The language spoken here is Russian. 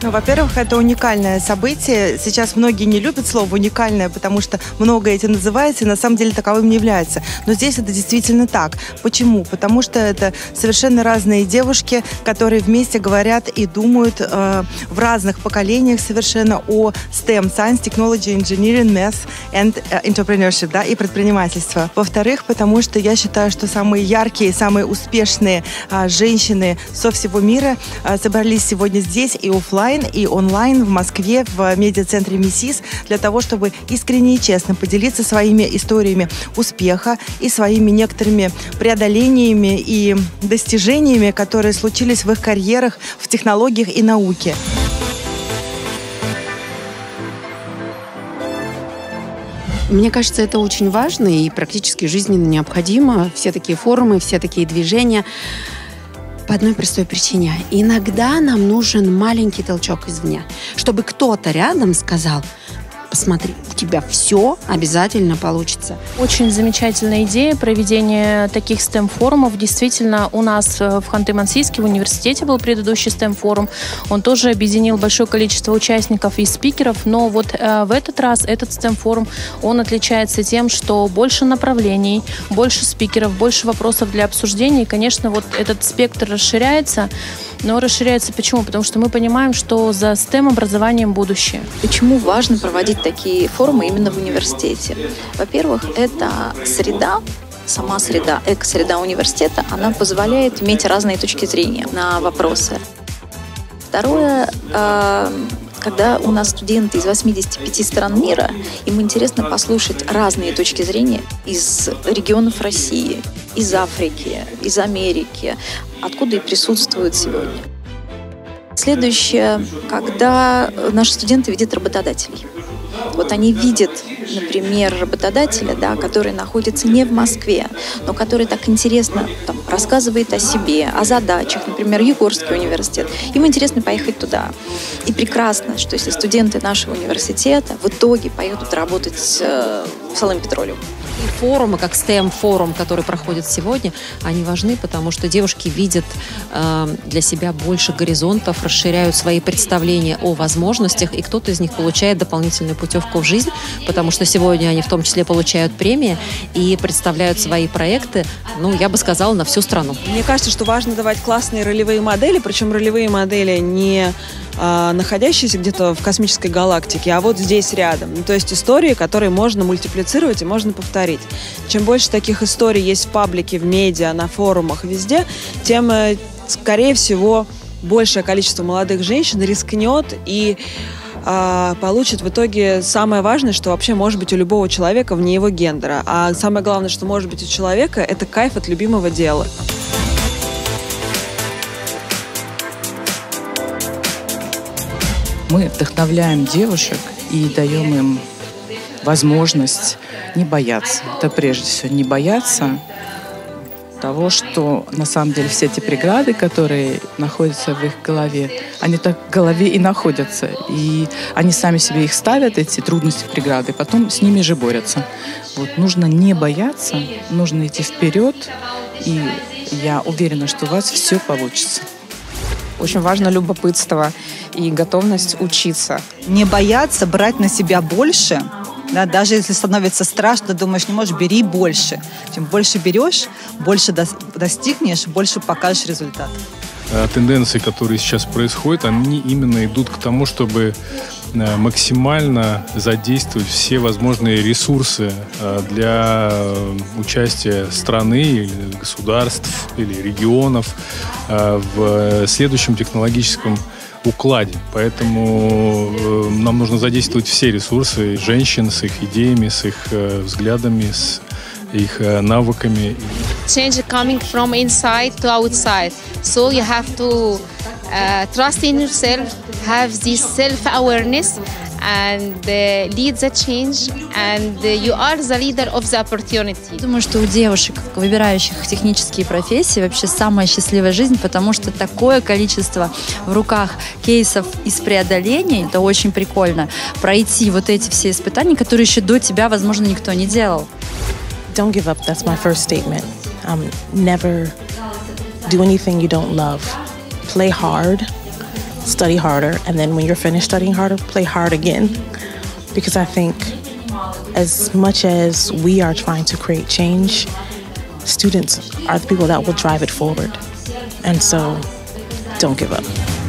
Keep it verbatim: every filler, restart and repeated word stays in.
Ну, во-первых, это уникальное событие. Сейчас многие не любят слово «уникальное», потому что много этим называется, и на самом деле таковым не является. Но здесь это действительно так. Почему? Потому что это совершенно разные девушки, которые вместе говорят и думают э, в разных поколениях совершенно о STEM, Science, Technology, Engineering, Math and Entrepreneurship, да, и предпринимательство. Во-вторых, потому что я считаю, что самые яркие, самые успешные э, женщины со всего мира э, собрались сегодня здесь и офлайн, и онлайн в Москве, в медиацентре МИСИС, для того, чтобы искренне и честно поделиться своими историями успеха и своими некоторыми преодолениями и достижениями, которые случились в их карьерах, в технологиях и науке. Мне кажется, это очень важно и практически жизненно необходимо. Все такие форумы, все такие движения. По одной простой причине. Иногда нам нужен маленький толчок извне, чтобы кто-то рядом сказал: посмотри, у тебя все обязательно получится. Очень замечательная идея проведения таких STEM-форумов. Действительно, у нас в Ханты-Мансийске в университете был предыдущий STEM-форум. Он тоже объединил большое количество участников и спикеров, но вот э, в этот раз этот STEM-форум, он отличается тем, что больше направлений, больше спикеров, больше вопросов для обсуждения. И, конечно, вот этот спектр расширяется. Но расширяется почему? Потому что мы понимаем, что за STEM-образованием будущее. Почему важно проводить такие форумы именно в университете? Во-первых, это среда, сама среда, эко-среда университета, она позволяет иметь разные точки зрения на вопросы. Второе, когда у нас студенты из восьмидесяти пяти стран мира, им интересно послушать разные точки зрения из регионов России, из Африки, из Америки, откуда и присутствуют сегодня. Следующее, когда наши студенты видят работодателей. Вот они видят, например, работодателя, да, который находится не в Москве, но который так интересно там, рассказывает о себе, о задачах, например, Егорский университет. Им интересно поехать туда. И прекрасно, что если студенты нашего университета в итоге поедут работать э, в Salym Petroleum. И форумы, как STEM-форум, который проходит сегодня, они важны, потому что девушки видят э, для себя больше горизонтов, расширяют свои представления о возможностях, и кто-то из них получает дополнительную путевку в жизнь, потому что сегодня они в том числе получают премии и представляют свои проекты, ну, я бы сказала, на всю страну. Мне кажется, что важно давать классные ролевые модели, причем ролевые модели не а, находящиеся где-то в космической галактике, а вот здесь рядом. Ну, то есть истории, которые можно мультиплицировать и можно повторить. Чем больше таких историй есть в паблике, в медиа, на форумах, везде, тем, скорее всего, большее количество молодых женщин рискнет и а, получит в итоге самое важное, что вообще может быть у любого человека вне его гендера. А самое главное, что может быть у человека, это кайф от любимого дела. Мы вдохновляем девушек и даем им возможность не бояться. Это прежде всего не бояться того, что на самом деле все эти преграды, которые находятся в их голове, они так в голове и находятся. И они сами себе их ставят, эти трудности, преграды, и потом с ними же борются. Вот, нужно не бояться, нужно идти вперед, и я уверена, что у вас все получится. Очень важно любопытство и готовность учиться. Не бояться брать на себя больше. Да, даже если становится страшно, думаешь, не можешь, бери больше. Чем больше берешь, больше достигнешь, больше покажешь результат. Тенденции, которые сейчас происходят, они именно идут к тому, чтобы максимально задействовать все возможные ресурсы для участия страны или государств или регионов в следующем технологическом укладе. Поэтому э, нам нужно задействовать все ресурсы женщин с их идеями, с их э, взглядами, с их э, навыками. Change coming from inside to outside. So you have to uh, trust in yourself, have this self-awareness and uh, lead the change, and uh, you are the leader of the opportunity. Думаю, что у девушек, выбирающих технические профессии, вообще самая счастливая жизнь, потому что такое количество в руках кейсов из преодолений, это очень прикольно. Пройти вот эти все испытания, которые еще до тебя, возможно, никто не делал. Don't give up, that's my first statement. Um, never do anything you don't love. Play hard. study harder, and then when you're finished studying harder, play hard again. Because I think as much as we are trying to create change, students are the people that will drive it forward. And so, don't give up.